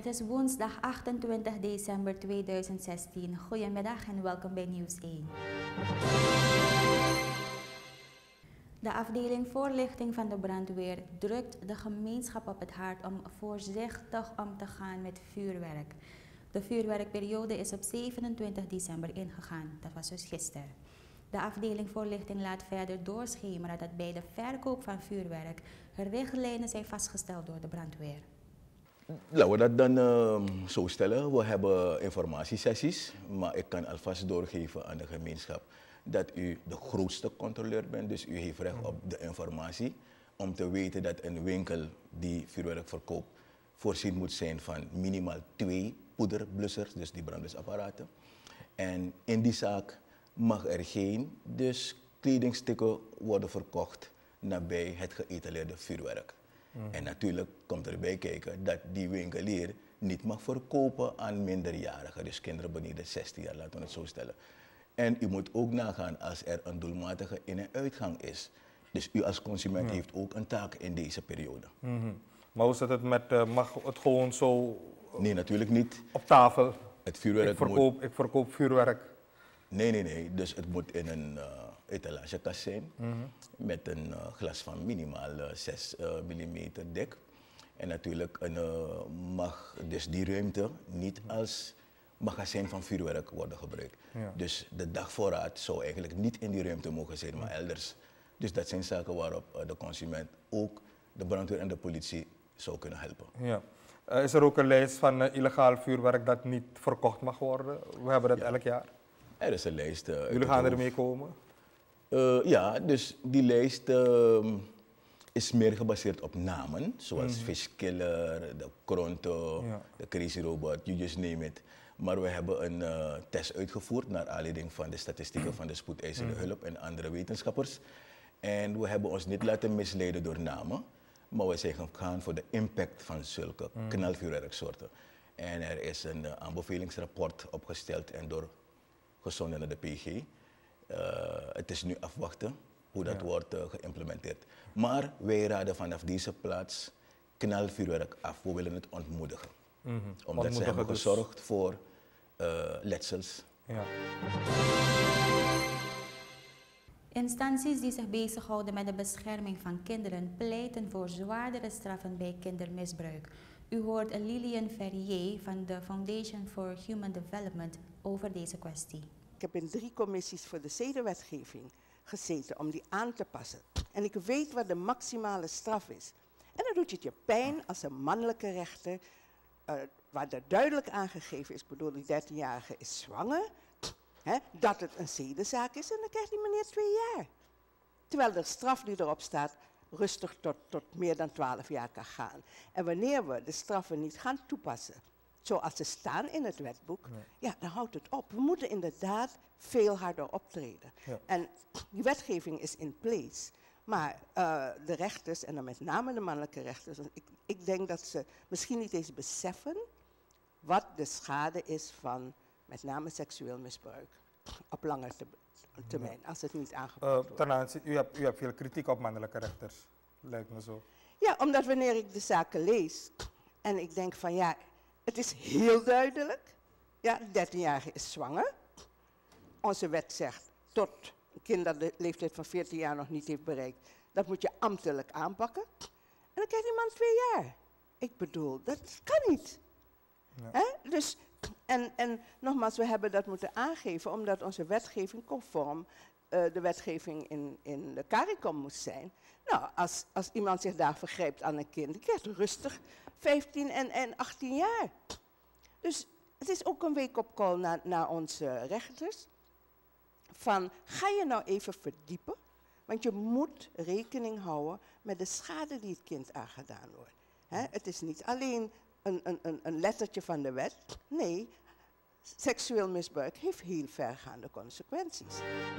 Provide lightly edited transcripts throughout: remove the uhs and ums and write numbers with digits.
Het is woensdag 28 december 2016. Goedemiddag en welkom bij Nieuws 1. De afdeling voorlichting van de brandweer drukt de gemeenschap op het hart om voorzichtig om te gaan met vuurwerk. De vuurwerkperiode is op 27 december ingegaan, dat was dus gisteren. De afdeling voorlichting laat verder doorschemeren dat bij de verkoop van vuurwerk richtlijnen zijn vastgesteld door de brandweer. Laten we dat dan zo stellen. We hebben informatiesessies, maar ik kan alvast doorgeven aan de gemeenschap dat u de grootste controleur bent. Dus u heeft recht op de informatie om te weten dat een winkel die vuurwerk verkoopt voorzien moet zijn van minimaal 2 poederblussers, dus die brandblusapparaten. En in die zaak mag er geen kledingstukken worden verkocht nabij het geëtaleerde vuurwerk. En natuurlijk komt erbij kijken dat die winkelier niet mag verkopen aan minderjarigen, dus kinderen beneden 16 jaar, laten we het zo stellen. En u moet ook nagaan als er een doelmatige in- en uitgang is. Dus u als consument heeft ook een taak in deze periode. Maar hoe zit het met, mag het gewoon zo Nee, natuurlijk niet. op tafel? Het vuurwerk Ik verkoop vuurwerk. Nee. Dus het moet in een etalagekast zijn met een glas van minimaal 6 mm dik. En natuurlijk mag dus die ruimte niet als magazijn van vuurwerk worden gebruikt. Ja. Dus de dagvoorraad zou eigenlijk niet in die ruimte mogen zijn, maar elders. Dus dat zijn zaken waarop de consument ook de brandweer en de politie zou kunnen helpen. Ja. Is er ook een lijst van illegaal vuurwerk dat niet verkocht mag worden? We hebben dat elk jaar. Er is een lijst. Jullie gaan ermee komen? Ja, dus die lijst is meer gebaseerd op namen, zoals Fishkiller, de Kronto, de Crazy Robot, you just name it. Maar we hebben een test uitgevoerd naar aanleiding van de statistieken van de spoedeisende hulp en andere wetenschappers. En we hebben ons niet laten misleiden door namen, maar we zijn gegaan voor de impact van zulke knalvuurwerksoorten. En er is een aanbevelingsrapport opgesteld en doorgezonden naar de PG. Het is nu afwachten hoe dat wordt geïmplementeerd. Maar wij raden vanaf deze plaats knalvuurwerk af. We willen het ontmoedigen. Omdat ze hebben gezorgd voor letsels. Ja. Instanties die zich bezighouden met de bescherming van kinderen pleiten voor zwaardere straffen bij kindermisbruik. U hoort Lilian Ferrier van de Foundation for Human Development over deze kwestie. Ik heb in 3 commissies voor de zedenwetgeving gezeten om die aan te passen. En ik weet wat de maximale straf is. En dan doet het je pijn als een mannelijke rechter, waar er duidelijk aangegeven is, bedoel die 13-jarige is zwanger, dat het een zedenzaak is en dan krijgt die meneer 2 jaar. Terwijl de straf die erop staat rustig tot meer dan 12 jaar kan gaan. En wanneer we de straffen niet gaan toepassen, zoals ze staan in het wetboek, ja, dan houdt het op. We moeten inderdaad veel harder optreden. Ja. En die wetgeving is in place. Maar de rechters, en dan met name de mannelijke rechters, ik denk dat ze misschien niet eens beseffen wat de schade is van met name seksueel misbruik op lange termijn, als het niet aangepakt wordt. Ten aanzien, u hebt veel kritiek op mannelijke rechters, lijkt me zo. Ja, omdat wanneer ik de zaken lees en ik denk van ja, het is heel duidelijk. Ja, de 13-jarige is zwanger. Onze wet zegt tot een kind dat de leeftijd van 14 jaar nog niet heeft bereikt, dat moet je ambtelijk aanpakken. En dan krijgt die man 2 jaar. Ik bedoel, dat kan niet. Ja. Dus, en nogmaals, we hebben dat moeten aangeven omdat onze wetgeving conform de wetgeving in de CARICOM moest zijn. Nou, als iemand zich daar vergrijpt aan een kind, die krijgt rustig 15 en 18 jaar. Dus het is ook een wake-up call naar onze rechters. Van, ga je nou even verdiepen, want je moet rekening houden met de schade die het kind aangedaan wordt. Het is niet alleen een lettertje van de wet, nee, seksueel misbruik heeft heel vergaande consequenties.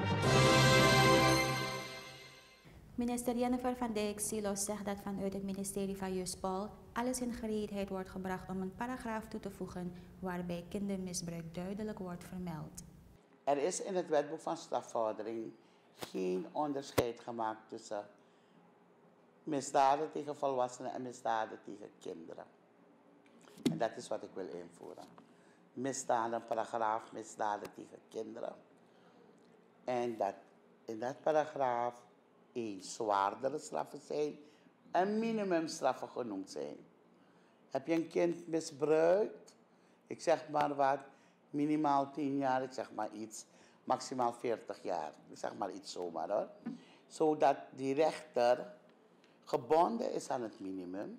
Minister Jennifer van Dijk-Silos zegt dat vanuit het ministerie van Justitie alles in gereedheid wordt gebracht om een paragraaf toe te voegen waarbij kindermisbruik duidelijk wordt vermeld. Er is in het wetboek van strafvordering geen onderscheid gemaakt tussen misdaden tegen volwassenen en misdaden tegen kinderen. En dat is wat ik wil invoeren. Misdaden, paragraaf misdaden tegen kinderen. En dat in dat paragraaf zwaardere straffen zijn en minimumstraffen genoemd zijn. Heb je een kind misbruikt? Ik zeg maar wat, minimaal 10 jaar, ik zeg maar iets, maximaal 40 jaar. Ik zeg maar iets zomaar hoor. Zodat die rechter gebonden is aan het minimum.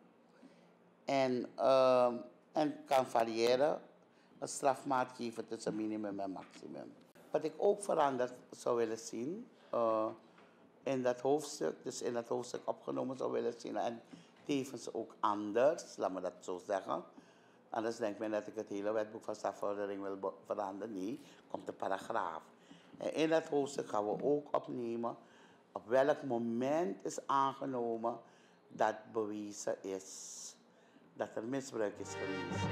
En kan variëren, een strafmaat geven tussen minimum en maximum. Wat ik ook veranderd zou willen zien, in dat hoofdstuk, dus in dat hoofdstuk opgenomen zou willen zien, en tevens ook anders, laat me dat zo zeggen. Anders denkt men dat ik het hele wetboek van strafvordering wil veranderen. Nee, komt een paragraaf. En in dat hoofdstuk gaan we ook opnemen op welk moment is aangenomen dat bewezen is dat er misbruik is geweest.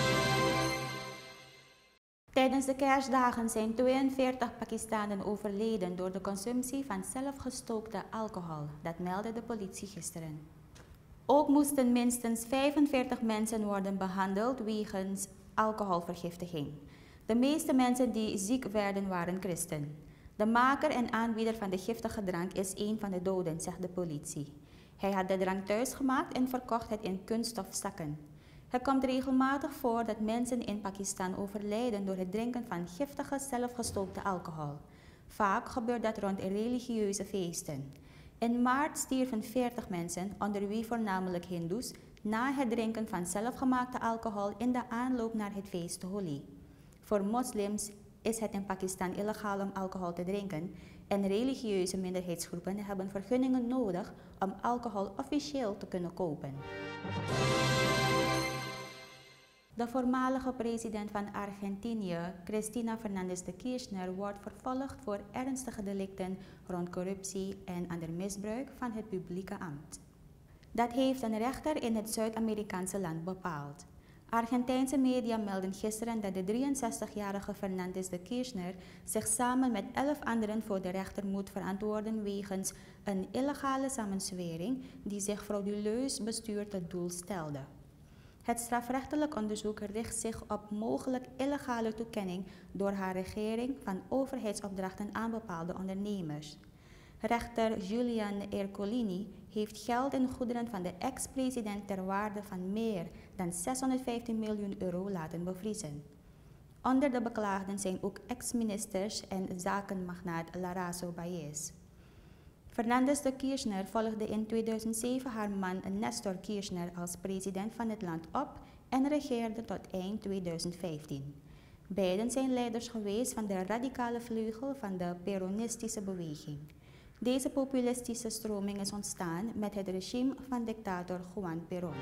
Tijdens de kerstdagen zijn 42 Pakistanen overleden door de consumptie van zelfgestookte alcohol. Dat meldde de politie gisteren. Ook moesten minstens 45 mensen worden behandeld wegens alcoholvergiftiging. De meeste mensen die ziek werden waren christen. De maker en aanbieder van de giftige drank is een van de doden, zegt de politie. Hij had de drank thuis gemaakt en verkocht het in kunststofzakken. Het komt regelmatig voor dat mensen in Pakistan overlijden door het drinken van giftige zelfgestookte alcohol. Vaak gebeurt dat rond religieuze feesten. In maart stierven 40 mensen, onder wie voornamelijk Hindoes, na het drinken van zelfgemaakte alcohol in de aanloop naar het feest Holi. Voor moslims is het in Pakistan illegaal om alcohol te drinken en religieuze minderheidsgroepen hebben vergunningen nodig om alcohol officieel te kunnen kopen. De voormalige president van Argentinië, Cristina Fernández de Kirchner, wordt vervolgd voor ernstige delicten rond corruptie en ander misbruik van het publieke ambt. Dat heeft een rechter in het Zuid-Amerikaanse land bepaald. Argentijnse media melden gisteren dat de 63-jarige Fernández de Kirchner zich samen met 11 anderen voor de rechter moet verantwoorden wegens een illegale samenzwering die zich frauduleus bestuur tot doel stelde. Het strafrechtelijk onderzoek richt zich op mogelijk illegale toekenning door haar regering van overheidsopdrachten aan bepaalde ondernemers. Rechter Julian Ercolini heeft geld en goederen van de ex-president ter waarde van meer dan 615 miljoen euro laten bevriezen. Onder de beklaagden zijn ook ex-ministers en zakenmagnaat Larazo Baez. Fernández de Kirchner volgde in 2007 haar man Néstor Kirchner als president van het land op en regeerde tot eind 2015. Beiden zijn leiders geweest van de radicale vleugel van de Peronistische beweging. Deze populistische stroming is ontstaan met het regime van dictator Juan Perón.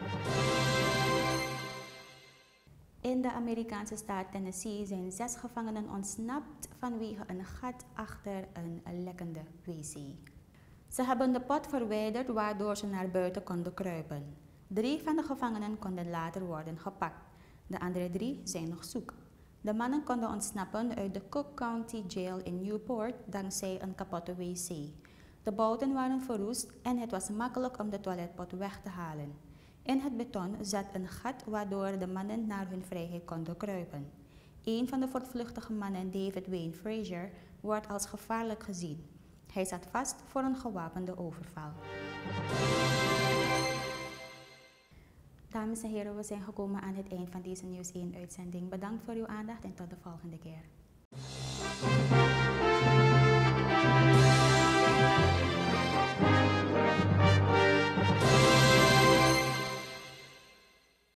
In de Amerikaanse staat Tennessee zijn 6 gevangenen ontsnapt vanwege een gat achter een lekkende wc. Ze hebben de pot verwijderd waardoor ze naar buiten konden kruipen. 3 van de gevangenen konden later worden gepakt. De andere 3 zijn nog zoek. De mannen konden ontsnappen uit de Cook County Jail in Newport dankzij een kapotte wc. De bouten waren verroest en het was makkelijk om de toiletpot weg te halen. In het beton zat een gat waardoor de mannen naar hun vrijheid konden kruipen. Een van de voortvluchtige mannen, David Wayne Frazier, wordt als gevaarlijk gezien. Hij zat vast voor een gewapende overval. Dames en heren, we zijn gekomen aan het eind van deze Nieuws 1 uitzending. Bedankt voor uw aandacht en tot de volgende keer.